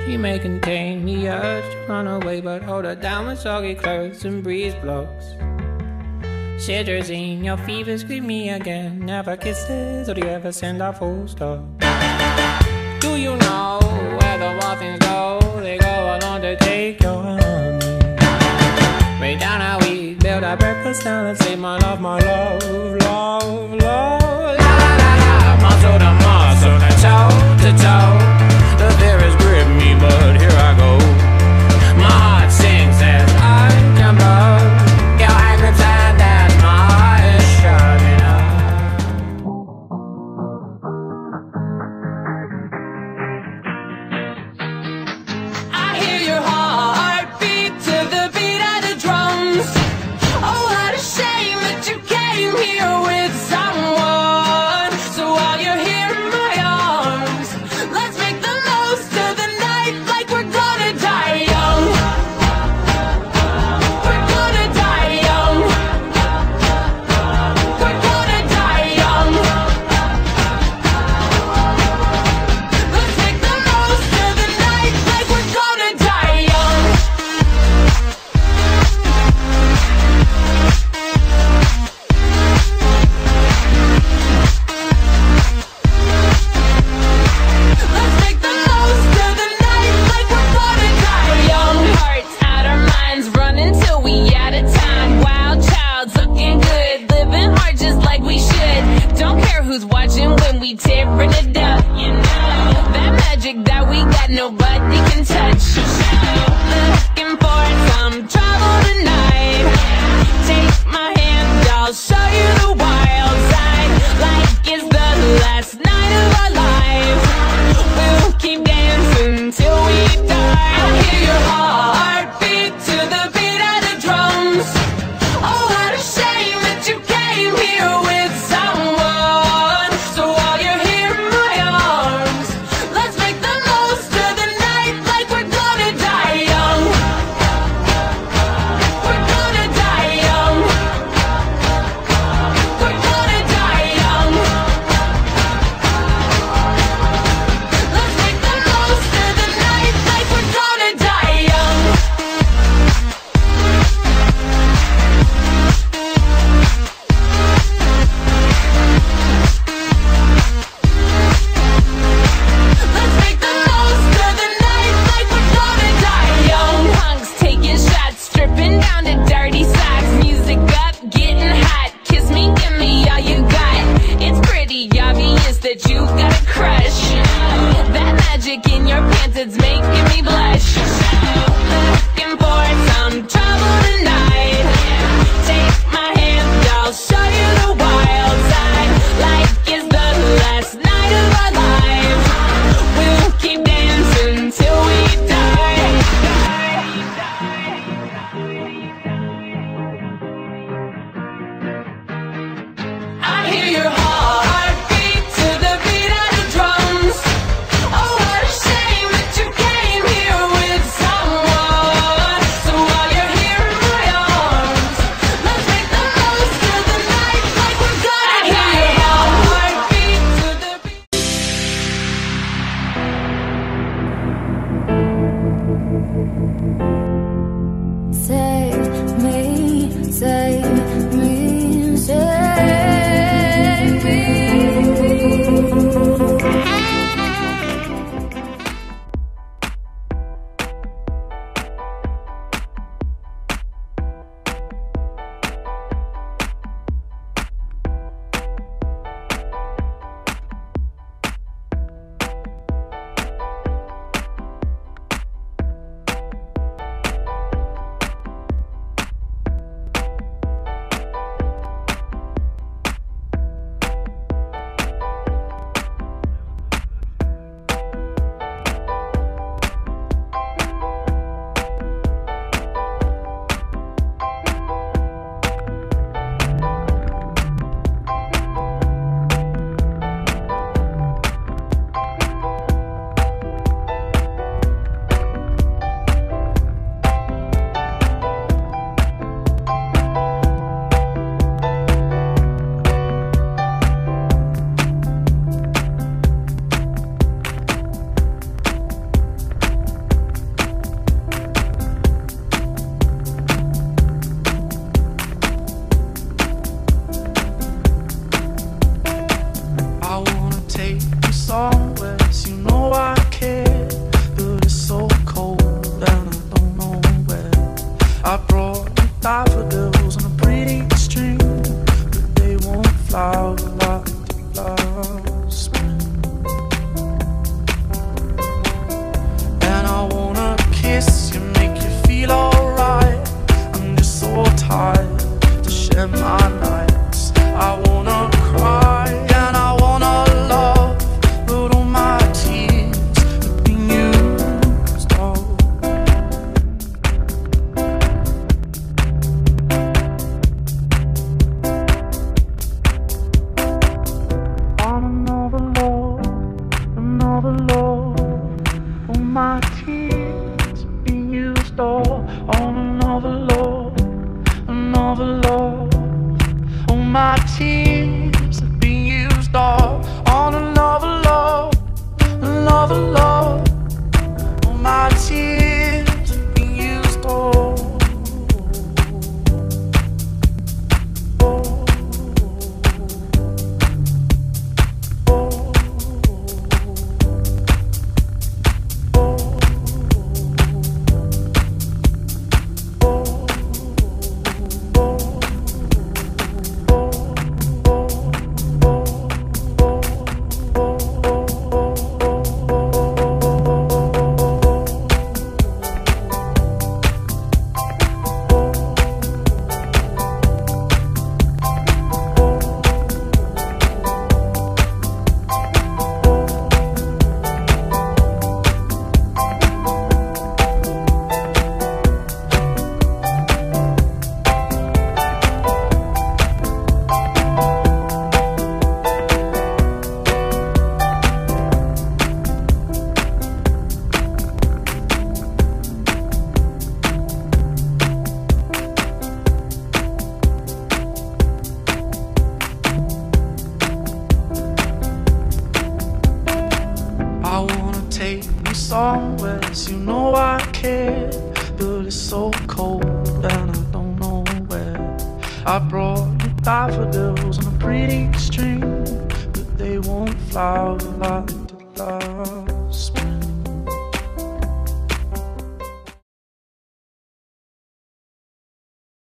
She may contain the urge to run away, but hold her down with soggy clothes and breeze blocks. Cetirizine, your fever scream me again. Never kisses, or do you ever send a full stop? Do you know where the wild things go? They go along to take your honey. Way down how we build our breakfast down and say my love, love, love. La la la la, muscle to muscle, and toe to toe. The fear has gripped me, but here I go. My heart sings as I jump up. Your eye grips and that my heart is shutting up. I hear your heart beat to the beat of the drums. Oh, what a shame that you came here with someone. So while you're here in my arms, let's make the most of the night like we're gonna die young. We're gonna die young. We're gonna die young. Let's make the most of the night like we're gonna die young. Let's make the most of the night like we're gonna die young. Hearts out our minds, running till we out of time. Wild child's looking good, living hard just like we should. Don't care who's watching when we tearing it up. You know that magic that we got, nobody can touch. Looking for some trouble tonight. Take my hand, I'll show you the wild side. Like it's the last night of our lives. We'll keep dancing till we die. I hear your heart beat to the beat of the drums. Oh, what a shame that you came here with someone. So while you're here in my arms, let's make the most of the night like we're gonna die young. We're gonna die young. We're gonna die young. Let's make the most of the night like we're gonna die young. Let's make the most of the night like we're gonna die young. Punks taking shots, stripping down to dirty socks. Music up, getting hot. Kiss me, give me all you got. It's pretty obvious that you got a crush. That magic in your pants, it's making me blush. Looking for some trouble tonight. Take my hand, I'll show you the wild side. Like it's the last night of our lives. We'll keep dancing till we die. I hear your heart beat to the beat of the drums. Oh, what a shame that you came here with someone. my tears are being used all on another love, another love. Oh, my tears are being used all on another love, another love. Oh, my tears are being used all. I wanna take you somewhere, so you know I care, but it's so cold and I don't know where. I brought you daffodils on a pretty string, but they won't flower like the love.